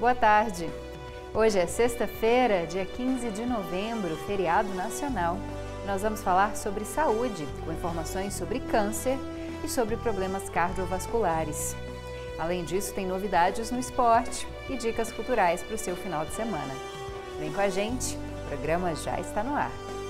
Boa tarde! Hoje é sexta-feira, dia 15 de novembro, feriado nacional. Nós vamos falar sobre saúde, com informações sobre câncer e sobre problemas cardiovasculares. Além disso, tem novidades no esporte e dicas culturais para o seu final de semana. Vem com a gente, o programa já está no ar.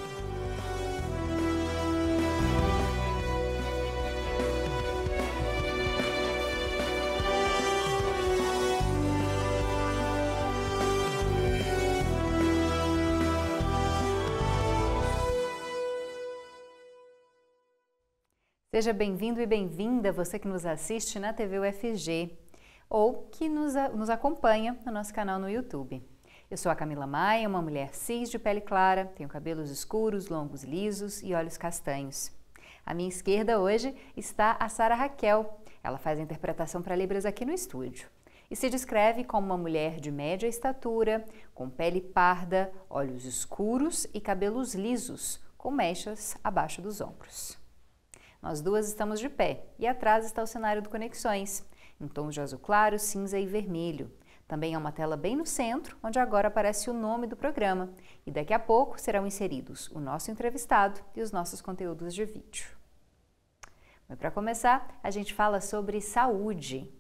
Seja bem-vindo e bem-vinda, você que nos assiste na TV UFG ou que nos acompanha no nosso canal no YouTube. Eu sou a Camila Maia, uma mulher cis de pele clara, tenho cabelos escuros, longos, lisos e olhos castanhos. À minha esquerda hoje está a Sara Raquel. Ela faz a interpretação para Libras aqui no estúdio e se descreve como uma mulher de média estatura, com pele parda, olhos escuros e cabelos lisos, com mechas abaixo dos ombros. Nós duas estamos de pé e atrás está o cenário do Conexões, em tons de azul claro, cinza e vermelho. Também há uma tela bem no centro, onde agora aparece o nome do programa. E daqui a pouco serão inseridos o nosso entrevistado e os nossos conteúdos de vídeo. Mas para começar, a gente fala sobre saúde.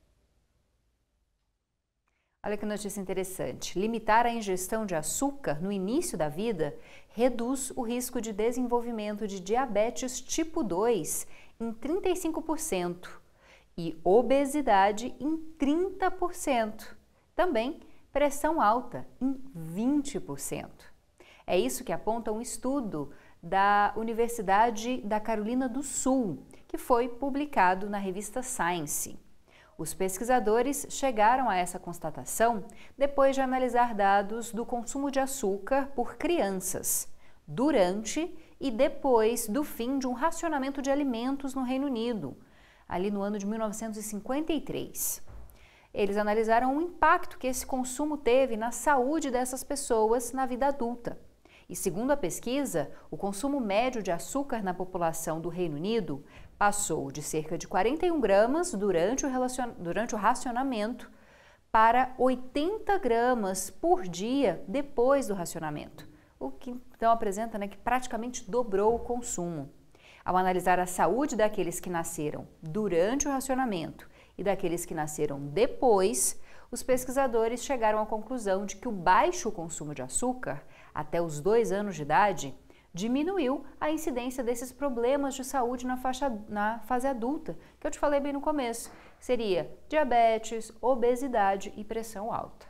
Olha que notícia interessante. Limitar a ingestão de açúcar no início da vida reduz o risco de desenvolvimento de diabetes tipo 2 em 35% e obesidade em 30%. Também pressão alta em 20%. É isso que aponta um estudo da Universidade da Carolina do Sul, que foi publicado na revista Science. Os pesquisadores chegaram a essa constatação depois de analisar dados do consumo de açúcar por crianças, durante e depois do fim de um racionamento de alimentos no Reino Unido, ali no ano de 1953. Eles analisaram o impacto que esse consumo teve na saúde dessas pessoas na vida adulta. E segundo a pesquisa, o consumo médio de açúcar na população do Reino Unido passou de cerca de 41 gramas durante o racionamento para 80 gramas por dia depois do racionamento, o que então apresenta que praticamente dobrou o consumo. Ao analisar a saúde daqueles que nasceram durante o racionamento e daqueles que nasceram depois, os pesquisadores chegaram à conclusão de que o baixo consumo de açúcar até os 2 anos de idade diminuiu a incidência desses problemas de saúde na fase adulta, que eu te falei bem no começo, seria diabetes, obesidade e pressão alta.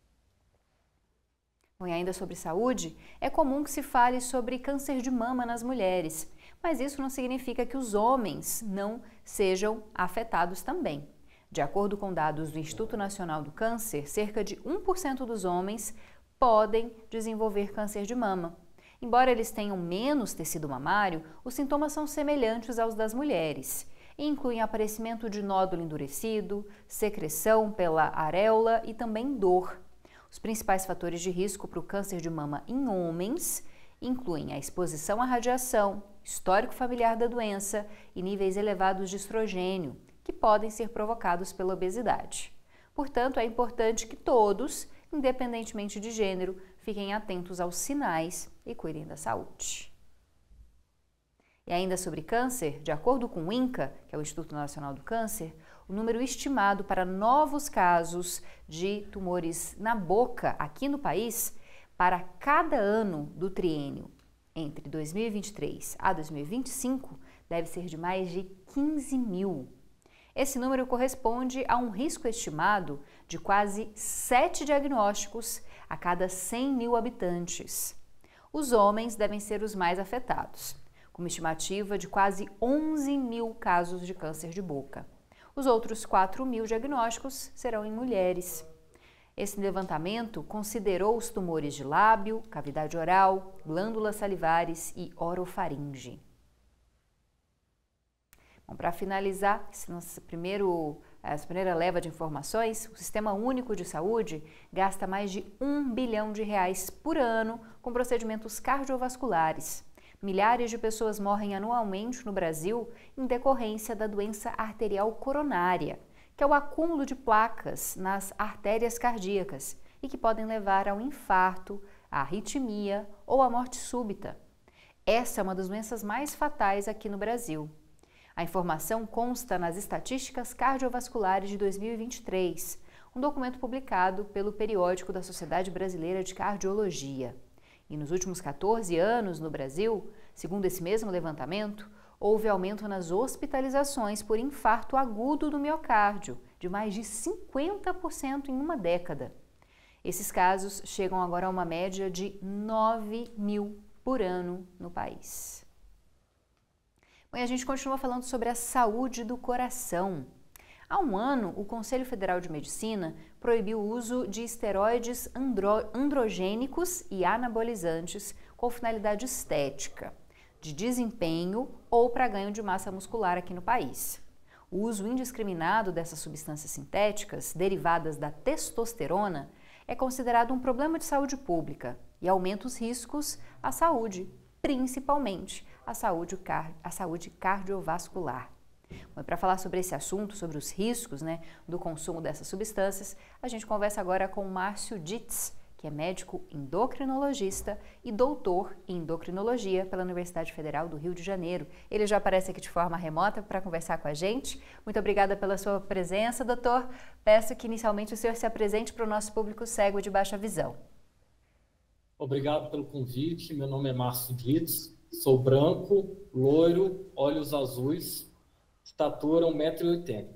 Bom, e ainda sobre saúde, é comum que se fale sobre câncer de mama nas mulheres, mas isso não significa que os homens não sejam afetados também. De acordo com dados do Instituto Nacional do Câncer, cerca de 1% dos homens podem desenvolver câncer de mama. Embora eles tenham menos tecido mamário, os sintomas são semelhantes aos das mulheres e incluem aparecimento de nódulo endurecido, secreção pela areola e também dor. Os principais fatores de risco para o câncer de mama em homens incluem a exposição à radiação, histórico familiar da doença e níveis elevados de estrogênio, que podem ser provocados pela obesidade. Portanto, é importante que todos, independentemente de gênero, fiquem atentos aos sinais e cuidem da saúde. E ainda sobre câncer, de acordo com o INCA, que é o Instituto Nacional do Câncer, o número estimado para novos casos de tumores na boca aqui no país para cada ano do triênio entre 2023 a 2025 deve ser de mais de 15 mil. Esse número corresponde a um risco estimado de quase 7 diagnósticos a cada 100 mil habitantes. Os homens devem ser os mais afetados, com uma estimativa de quase 11 mil casos de câncer de boca. Os outros 4 mil diagnósticos serão em mulheres. Esse levantamento considerou os tumores de lábio, cavidade oral, glândulas salivares e orofaringe. Bom, para finalizar essa primeira leva de informações, o Sistema Único de Saúde gasta mais de R$1 bilhão por ano com procedimentos cardiovasculares. Milhares de pessoas morrem anualmente no Brasil em decorrência da doença arterial coronária, que é o acúmulo de placas nas artérias cardíacas e que podem levar ao infarto, à arritmia ou à morte súbita. Essa é uma das doenças mais fatais aqui no Brasil. A informação consta nas Estatísticas Cardiovasculares de 2023, um documento publicado pelo Periódico da Sociedade Brasileira de Cardiologia. E nos últimos 14 anos no Brasil, segundo esse mesmo levantamento, houve aumento nas hospitalizações por infarto agudo do miocárdio, de mais de 50% em uma década. Esses casos chegam agora a uma média de 9.000 por ano no país. Bom, e a gente continua falando sobre a saúde do coração. Há um ano, o Conselho Federal de Medicina proibiu o uso de esteroides androgênicos e anabolizantes com finalidade estética, de desempenho ou para ganho de massa muscular aqui no país. O uso indiscriminado dessas substâncias sintéticas, derivadas da testosterona, é considerado um problema de saúde pública e aumenta os riscos à saúde, principalmente a saúde cardiovascular. Bom, para falar sobre esse assunto, sobre os riscos, do consumo dessas substâncias, a gente conversa agora com Márcio Dietz, que é médico endocrinologista e doutor em endocrinologia pela Universidade Federal do Rio de Janeiro. Ele já aparece aqui de forma remota para conversar com a gente. Muito obrigada pela sua presença, doutor. Peço que inicialmente o senhor se apresente para o nosso público cego de baixa visão. Obrigado pelo convite. Meu nome é Márcio Dietz, sou branco, loiro, olhos azuis, estatura 1,80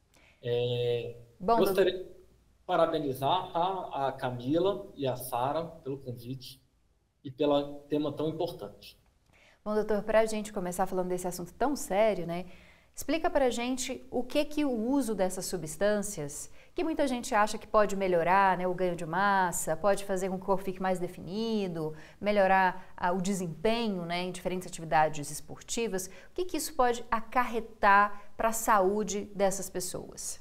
m. Gostaria de parabenizar a Camila e a Sara pelo convite e pelo tema tão importante. Bom, doutor, para a gente começar falando desse assunto tão sério, explica para a gente o que o uso dessas substâncias, que muita gente acha que pode melhorar o ganho de massa, pode fazer com que o corpo fique mais definido, melhorar o desempenho em diferentes atividades esportivas. O que isso pode acarretar para a saúde dessas pessoas?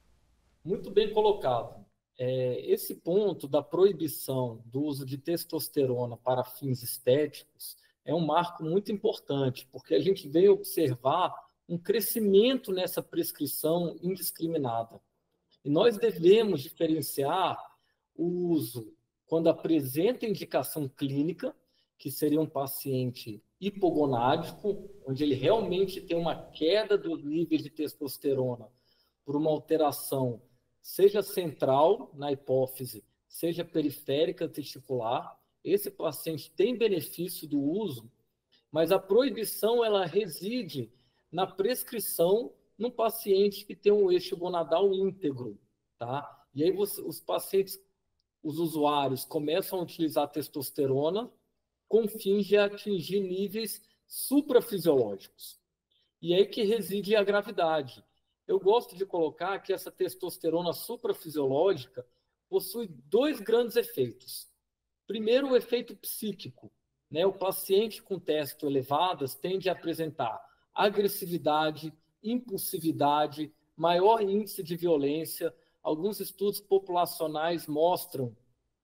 Muito bem colocado. Esse ponto da proibição do uso de testosterona para fins estéticos é um marco muito importante, porque a gente veio observar um crescimento nessa prescrição indiscriminada. E nós devemos diferenciar o uso quando apresenta indicação clínica, que seria um paciente hipogonádico, onde ele realmente tem uma queda dos níveis de testosterona por uma alteração, seja central na hipófise, seja periférica testicular. Esse paciente tem benefício do uso, mas a proibição ela reside na prescrição num paciente que tem um eixo gonadal íntegro, tá? E aí os pacientes, os usuários começam a utilizar testosterona com fins de atingir níveis suprafisiológicos. E aí que reside a gravidade. Eu gosto de colocar que essa testosterona suprafisiológica possui dois grandes efeitos. Primeiro, o efeito psíquico, O paciente com testo elevadas tende a apresentar agressividade, impulsividade, maior índice de violência. Alguns estudos populacionais mostram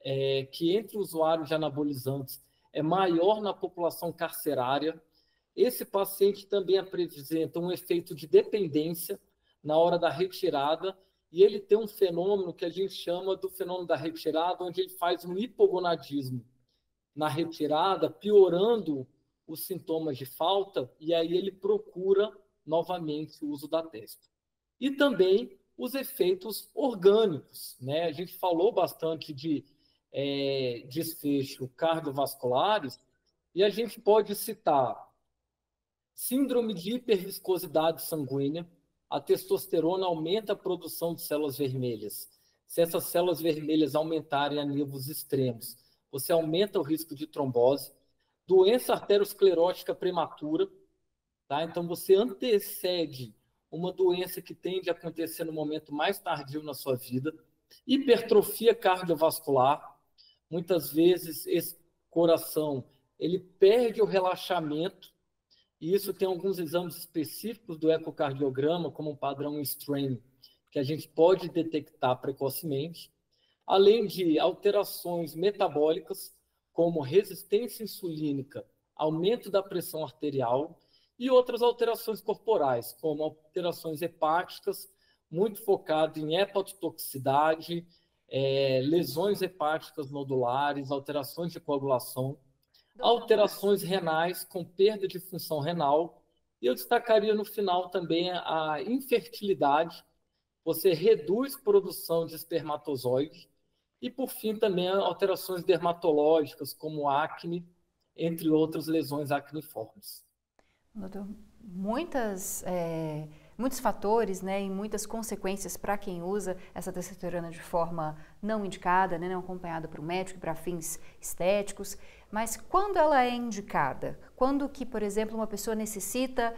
que entre usuários de anabolizantes é maior na população carcerária. Esse paciente também apresenta um efeito de dependência na hora da retirada, e ele tem um fenômeno que a gente chama do fenômeno da retirada, onde ele faz um hipogonadismo na retirada, piorando os sintomas de falta, e aí ele procura novamente o uso da testo. E também os efeitos orgânicos, A gente falou bastante de desfecho cardiovasculares, e a gente pode citar síndrome de hiperviscosidade sanguínea. A testosterona aumenta a produção de células vermelhas. Se essas células vermelhas aumentarem a níveis extremos, você aumenta o risco de trombose. Doença arteriosclerótica prematura, tá? Então você antecede uma doença que tende a acontecer no momento mais tardio na sua vida. Hipertrofia cardiovascular. Muitas vezes esse coração ele perde o relaxamento, e isso tem alguns exames específicos do ecocardiograma, como o padrão Strain, que a gente pode detectar precocemente, além de alterações metabólicas, como resistência insulínica, aumento da pressão arterial, e outras alterações corporais, como alterações hepáticas, muito focado em hepatotoxicidade, lesões hepáticas nodulares, alterações de coagulação, alterações renais com perda de função renal, e eu destacaria no final também a infertilidade. Você reduz produção de espermatozoide e, por fim, também alterações dermatológicas, como acne, entre outras lesões acneiformes. Doutor, muitos fatores, né, e muitas consequências para quem usa essa testosterona de forma não indicada, né, não acompanhada por um médico para fins estéticos. Mas quando ela é indicada? Quando que, por exemplo, uma pessoa necessita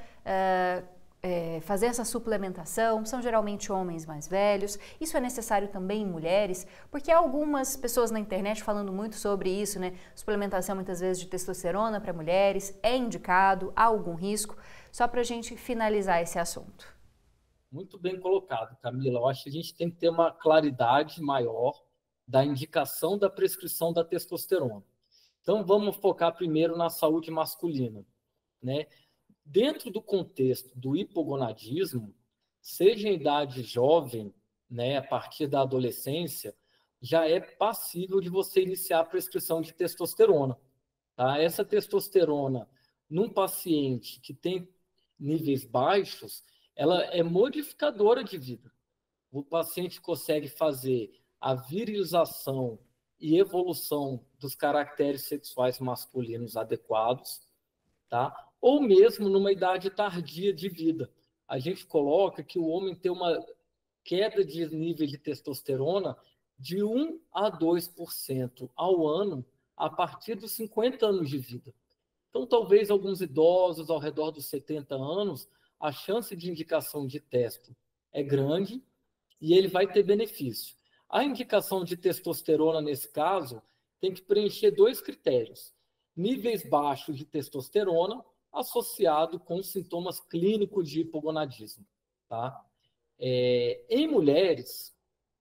fazer essa suplementação? São geralmente homens mais velhos. Isso é necessário também em mulheres, porque há algumas pessoas na internet falando muito sobre isso, né? Suplementação muitas vezes de testosterona para mulheres, é indicado, há algum risco? Só para a gente finalizar esse assunto. Muito bem colocado, Camila. Eu acho que a gente tem que ter uma claridade maior da indicação da prescrição da testosterona. Então, vamos focar primeiro na saúde masculina, né? Dentro do contexto do hipogonadismo, seja em idade jovem, né, a partir da adolescência, já é passível de você iniciar a prescrição de testosterona. Tá? Essa testosterona, num paciente que tem níveis baixos, ela é modificadora de vida. O paciente consegue fazer a virilização e evolução dos caracteres sexuais masculinos adequados, tá? Ou mesmo numa idade tardia de vida. A gente coloca que o homem tem uma queda de nível de testosterona de 1 a 2% ao ano a partir dos 50 anos de vida. Então, talvez alguns idosos ao redor dos 70 anos, a chance de indicação de testo é grande e ele vai ter benefício. A indicação de testosterona, nesse caso, tem que preencher 2 critérios. Níveis baixos de testosterona associado com sintomas clínicos de hipogonadismo. Tá? Em mulheres,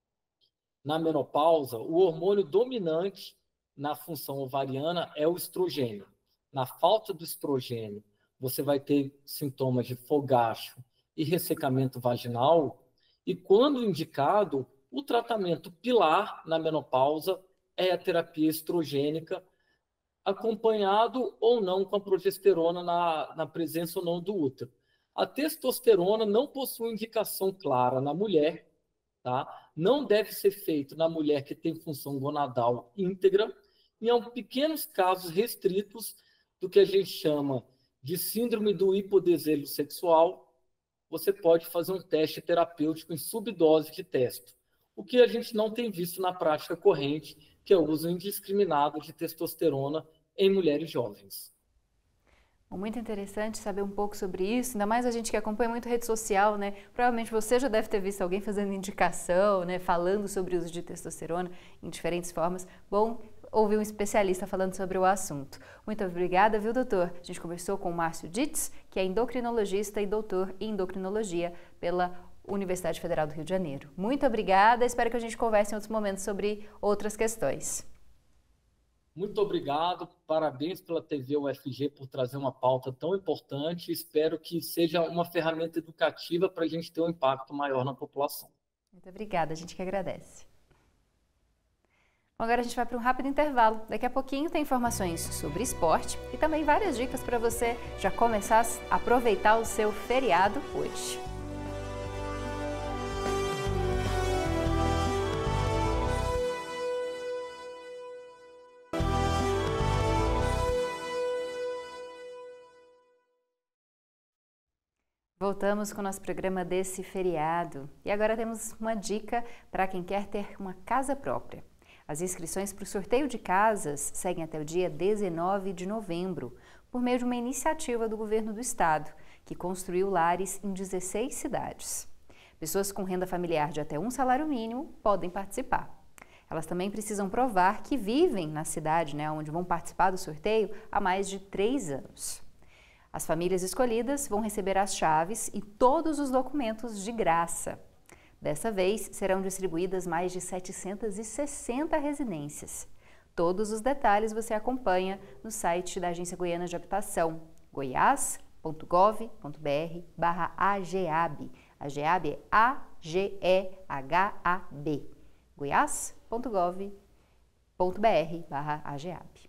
na menopausa, o hormônio dominante na função ovariana é o estrogênio. Na falta do estrogênio, você vai ter sintomas de fogacho e ressecamento vaginal, e quando indicado, o tratamento pilar na menopausa é a terapia estrogênica, acompanhado ou não com a progesterona na presença ou não do útero. A testosterona não possui indicação clara na mulher, tá? Não deve ser feito na mulher que tem função gonadal íntegra, e em pequenos casos restritos do que a gente chama de síndrome do hipodesejo sexual, você pode fazer um teste terapêutico em subdose de testo, o que a gente não tem visto na prática corrente, que é o uso indiscriminado de testosterona em mulheres jovens. Muito interessante saber um pouco sobre isso, ainda mais a gente que acompanha muito rede social, né? Provavelmente você já deve ter visto alguém fazendo indicação, né? Falando sobre o uso de testosterona em diferentes formas. Bom ouvir um especialista falando sobre o assunto. Muito obrigada, viu, doutor? A gente conversou com o Márcio Ditz, que é endocrinologista e doutor em endocrinologia pela Universidade Federal do Rio de Janeiro. Muito obrigada, espero que a gente converse em outros momentos sobre outras questões. Muito obrigado, parabéns pela TV UFG por trazer uma pauta tão importante. Espero que seja uma ferramenta educativa para a gente ter um impacto maior na população. Muito obrigada, a gente que agradece. Bom, agora a gente vai para um rápido intervalo. Daqui a pouquinho tem informações sobre esporte e também várias dicas para você já começar a aproveitar o seu feriado hoje. Voltamos com o nosso programa desse feriado e agora temos uma dica para quem quer ter uma casa própria. As inscrições para o sorteio de casas seguem até o dia 19 de novembro, por meio de uma iniciativa do governo do estado, que construiu lares em 16 cidades. Pessoas com renda familiar de até um salário mínimo podem participar. Elas também precisam provar que vivem na cidade, onde vão participar do sorteio há mais de 3 anos. As famílias escolhidas vão receber as chaves e todos os documentos de graça. Dessa vez, serão distribuídas mais de 760 residências. Todos os detalhes você acompanha no site da Agência Goiana de Habitação, goiás.gov.br/AGEAB, AGEAB é A-G-E-H-A-B. goiás.gov.br/AGEAB.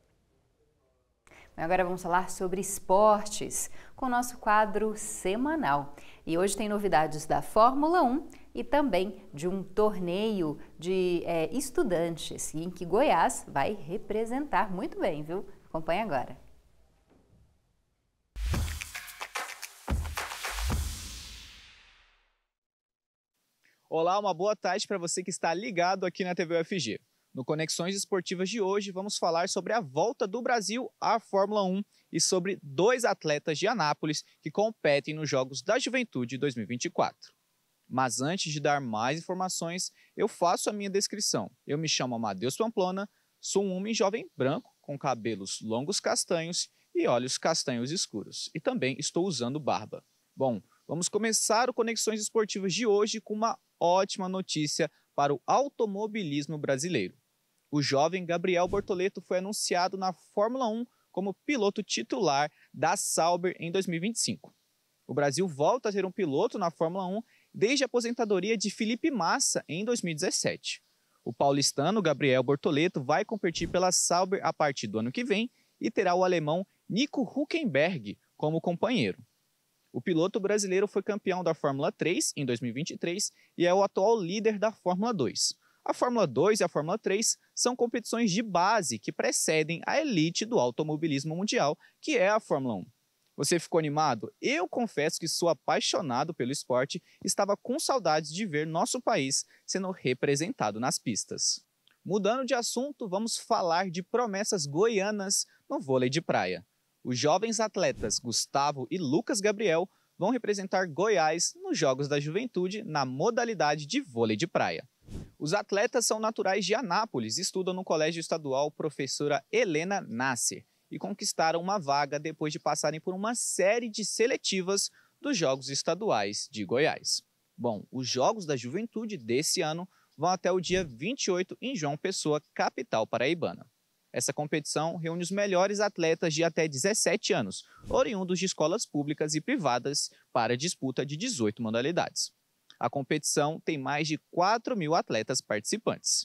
Agora vamos falar sobre esportes com o nosso quadro semanal. E hoje tem novidades da Fórmula 1 e também de um torneio de estudantes em que Goiás vai representar muito bem, viu? Acompanhe agora. Olá, uma boa tarde para você que está ligado aqui na TV UFG. No Conexões Esportivas de hoje, vamos falar sobre a volta do Brasil à Fórmula 1 e sobre 2 atletas de Anápolis que competem nos Jogos da Juventude 2024. Mas antes de dar mais informações, eu faço a minha descrição. Eu me chamo Amadeus Pamplona, sou um homem jovem branco, com cabelos longos castanhos e olhos castanhos escuros. E também estou usando barba. Bom, vamos começar o Conexões Esportivas de hoje com uma ótima notícia para o automobilismo brasileiro. O jovem Gabriel Bortoleto foi anunciado na Fórmula 1 como piloto titular da Sauber em 2025. O Brasil volta a ter um piloto na Fórmula 1 desde a aposentadoria de Felipe Massa em 2017. O paulistano Gabriel Bortoleto vai competir pela Sauber a partir do ano que vem e terá o alemão Nico Hülkenberg como companheiro. O piloto brasileiro foi campeão da Fórmula 3 em 2023 e é o atual líder da Fórmula 2. A Fórmula 2 e a Fórmula 3 são competições de base que precedem a elite do automobilismo mundial, que é a Fórmula 1. Você ficou animado? Eu confesso que sou apaixonado pelo esporte e estava com saudades de ver nosso país sendo representado nas pistas. Mudando de assunto, vamos falar de promessas goianas no vôlei de praia. Os jovens atletas Gustavo e Lucas Gabriel vão representar Goiás nos Jogos da Juventude na modalidade de vôlei de praia. Os atletas são naturais de Anápolis e estudam no Colégio Estadual Professora Helena Nasser e conquistaram uma vaga depois de passarem por uma série de seletivas dos Jogos Estaduais de Goiás. Bom, os Jogos da Juventude desse ano vão até o dia 28 em João Pessoa, capital paraibana. Essa competição reúne os melhores atletas de até 17 anos, oriundos de escolas públicas e privadas, para a disputa de 18 modalidades. A competição tem mais de 4.000 atletas participantes.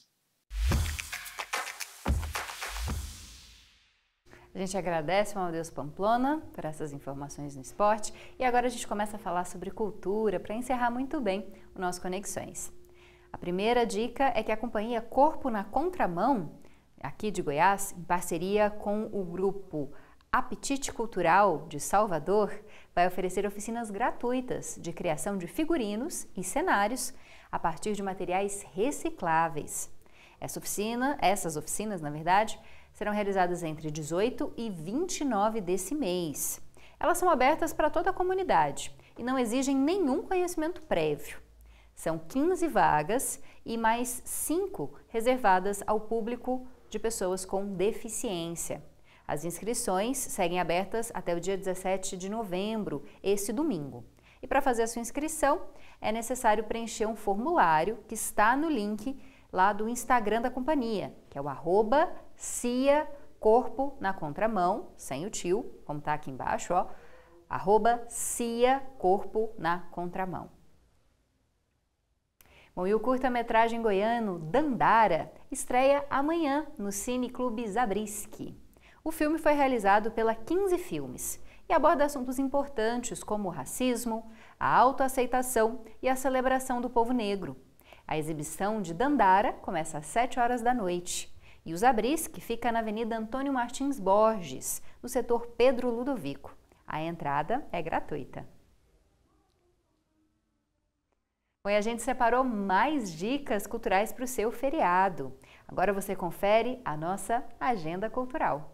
A gente agradece ao Amadeus Pamplona por essas informações no esporte e agora a gente começa a falar sobre cultura para encerrar muito bem o nosso Conexões. A primeira dica é que a companhia Corpo na Contramão, aqui de Goiás, em parceria com o grupo Apetite Cultural de Salvador, vai oferecer oficinas gratuitas de criação de figurinos e cenários a partir de materiais recicláveis. Essas oficinas, na verdade, serão realizadas entre 18 e 29 desse mês. Elas são abertas para toda a comunidade e não exigem nenhum conhecimento prévio. São 15 vagas e mais 5 reservadas ao público de pessoas com deficiência. As inscrições seguem abertas até o dia 17 de novembro, esse domingo. E para fazer a sua inscrição, é necessário preencher um formulário que está no link lá do Instagram da companhia, que é o @cia Corpo na Contramão, sem o tio, como está aqui embaixo, ó, @cia Corpo na Contramão. Bom, e o curta-metragem goiano Dandara estreia amanhã no Cine Clube Zabriskie. O filme foi realizado pela 15 Filmes e aborda assuntos importantes como o racismo, a autoaceitação e a celebração do povo negro. A exibição de Dandara começa às 7 horas da noite e o Zabriskie fica na Avenida Antônio Martins Borges, no setor Pedro Ludovico. A entrada é gratuita. Bom, e a gente separou mais dicas culturais para o seu feriado. Agora você confere a nossa agenda cultural.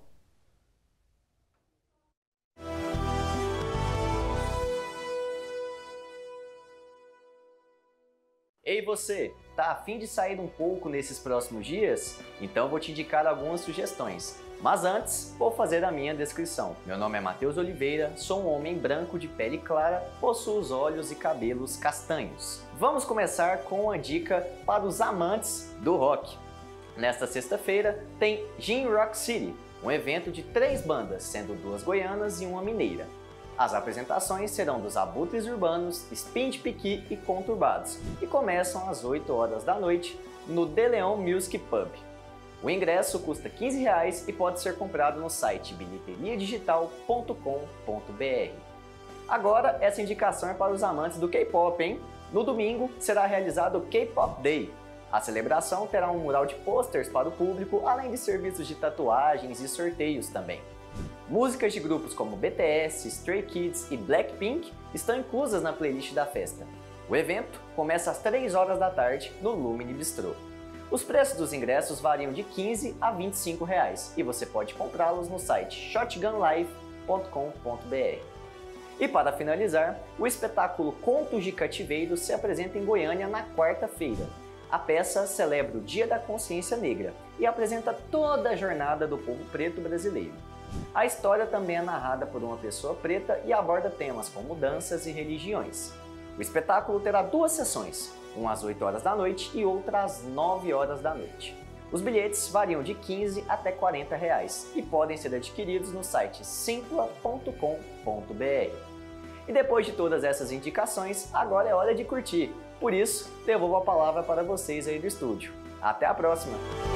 Ei você, tá a fim de sair um pouco nesses próximos dias? Então vou te indicar algumas sugestões. Mas antes, vou fazer a minha descrição. Meu nome é Matheus Oliveira, sou um homem branco de pele clara, possuo os olhos e cabelos castanhos. Vamos começar com uma dica para os amantes do rock. Nesta sexta-feira tem Gin Rock City, um evento de 3 bandas, sendo 2 goianas e uma mineira. As apresentações serão dos Abutres Urbanos, Spin de Piqui e Conturbados e começam às 8 horas da noite no De Leon Music Pub. O ingresso custa R$ 15 e pode ser comprado no site bilheteriadigital.com.br. Agora, essa indicação é para os amantes do K-pop, hein? No domingo, será realizado o K-Pop Day. A celebração terá um mural de posters para o público, além de serviços de tatuagens e sorteios também. Músicas de grupos como BTS, Stray Kids e Blackpink estão inclusas na playlist da festa. O evento começa às 3 horas da tarde no Lumine Bistrô. Os preços dos ingressos variam de R$ 15 a R$ 25 e você pode comprá-los no site shotgunlive.com.br. E para finalizar, o espetáculo Contos de Cativeiro se apresenta em Goiânia na quarta-feira. A peça celebra o Dia da Consciência Negra e apresenta toda a jornada do povo preto brasileiro. A história também é narrada por uma pessoa preta e aborda temas como danças e religiões. O espetáculo terá 2 sessões, uma às 8 horas da noite e outra às 9 horas da noite. Os bilhetes variam de R$ 15 até R$ 40 e podem ser adquiridos no site simpla.com.br. E depois de todas essas indicações, agora é hora de curtir. Por isso, devolvo a palavra para vocês aí do estúdio. Até a próxima!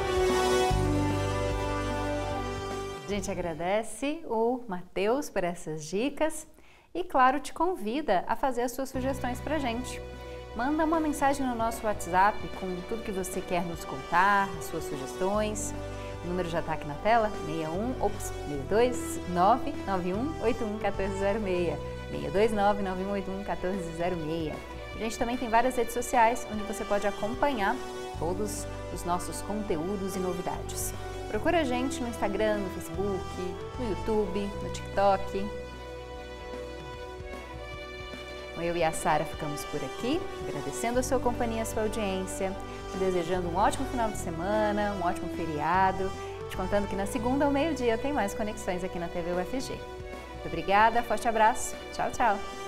A gente agradece o Matheus por essas dicas e, claro, te convida a fazer as suas sugestões para a gente. Manda uma mensagem no nosso WhatsApp com tudo que você quer nos contar, as suas sugestões. O número já está aqui na tela, 62991811406, 62991811406. A gente também tem várias redes sociais onde você pode acompanhar todos os nossos conteúdos e novidades. Procura a gente no Instagram, no Facebook, no YouTube, no TikTok. Eu e a Sara ficamos por aqui, agradecendo a sua companhia e a sua audiência, te desejando um ótimo final de semana, um ótimo feriado, te contando que na segunda ao meio-dia tem mais conexões aqui na TV UFG. Muito obrigada, forte abraço, tchau, tchau!